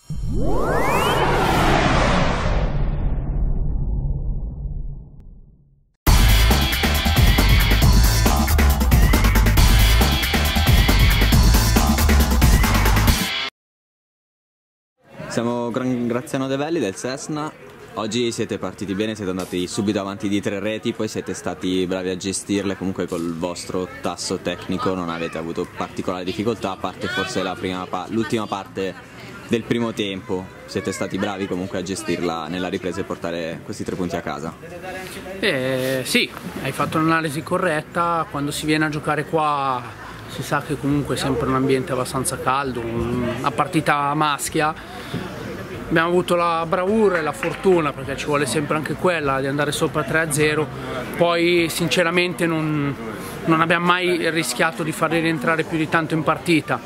Siamo Graziano De Belli del Cessna. Oggi siete partiti bene, siete andati subito avanti di 3 reti, poi siete stati bravi a gestirle, comunque col vostro tasso tecnico non avete avuto particolari difficoltà, a parte forse l'ultima parte del primo tempo. Siete stati bravi comunque a gestirla nella ripresa e portare questi 3 punti a casa. Sì, hai fatto un'analisi corretta. Quando si viene a giocare qua si sa che comunque è sempre un ambiente abbastanza caldo, una partita maschia. Abbiamo avuto la bravura e la fortuna, perché ci vuole sempre anche quella, di andare sopra 3-0. Poi sinceramente non abbiamo mai rischiato di farli rientrare più di tanto in partita.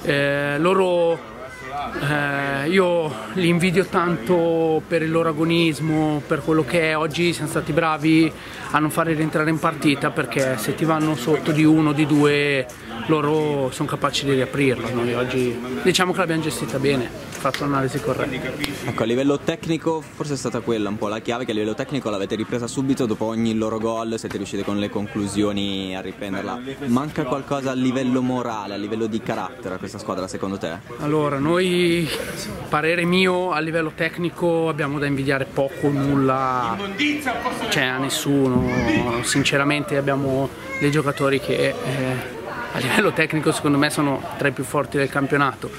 Io li invidio tanto per il loro agonismo, per quello che è. Oggi siamo stati bravi a non farli rientrare in partita, perché se ti vanno sotto di 1, di 2, loro sono capaci di riaprirlo. Noi oggi diciamo che l'abbiamo gestita bene, fatto un'analisi corretta. Ecco, a livello tecnico forse è stata quella un po' la chiave, che a livello tecnico l'avete ripresa subito dopo ogni loro gol, siete riusciti con le conclusioni a riprenderla. Manca qualcosa a livello morale, a livello di carattere a questa squadra secondo te? Allora, noi, parere mio, a livello tecnico abbiamo da invidiare poco, nulla, cioè a nessuno. Sinceramente abbiamo dei giocatori che a livello tecnico secondo me sono tra i più forti del campionato.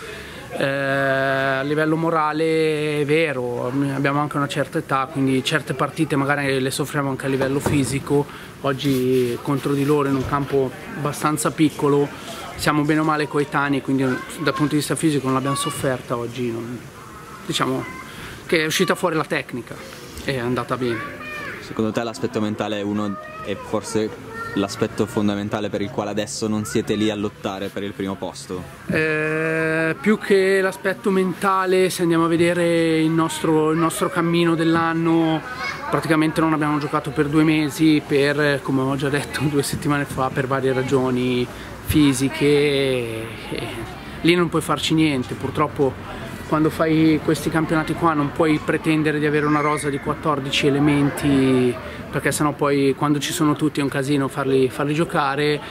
A livello morale è vero, abbiamo anche una certa età, quindi certe partite magari le soffriamo anche a livello fisico. Oggi contro di loro in un campo abbastanza piccolo siamo bene o male coetanei, quindi dal punto di vista fisico non l'abbiamo sofferta. Oggi diciamo che è uscita fuori la tecnica e è andata bene. Secondo te l'aspetto mentale è forse l'aspetto fondamentale per il quale adesso non siete lì a lottare per il primo posto? Più che l'aspetto mentale, se andiamo a vedere il nostro cammino dell'anno, praticamente non abbiamo giocato per 2 mesi, come ho già detto 2 settimane fa, per varie ragioni fisiche. Lì non puoi farci niente. Purtroppo quando fai questi campionati qua non puoi pretendere di avere una rosa di 14 elementi, perché sennò poi quando ci sono tutti è un casino farli giocare.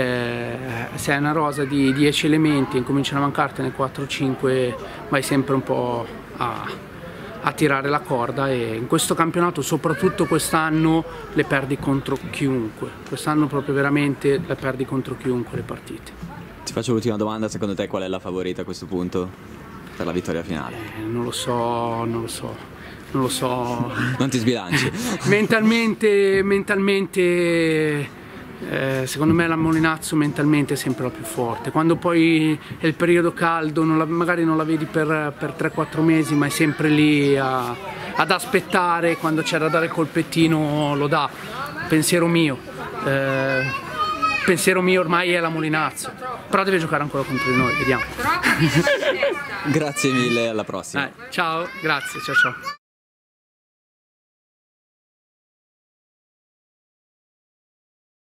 Se hai una rosa di 10 elementi e incominciano a mancartene 4-5, vai sempre un po' a tirare la corda, e in questo campionato, soprattutto quest'anno, le perdi contro chiunque. Quest'anno proprio veramente le perdi contro chiunque le partite. Ti faccio l'ultima domanda, secondo te qual è la favorita a questo punto per la vittoria finale? Non lo so. Non ti sbilanci? Mentalmente secondo me la Molinazzo mentalmente è sempre la più forte. Quando poi è il periodo caldo, magari non la vedi per 3-4 mesi, ma è sempre lì ad aspettare. Quando c'è da dare il colpettino lo dà. Pensiero mio ormai è la Molinazzo, però deve giocare ancora contro di noi, vediamo. Grazie mille, alla prossima. Ciao, grazie, ciao.